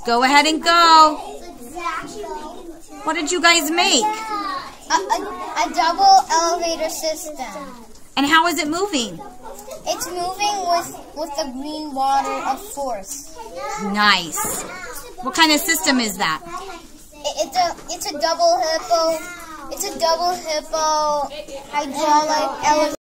Go ahead and go. What did you guys make? A double elevator system. And how is it moving? It's moving with the green water of force. Nice. What kind of system is that? It's a double hippo. It's a double hippo hydraulic elevator.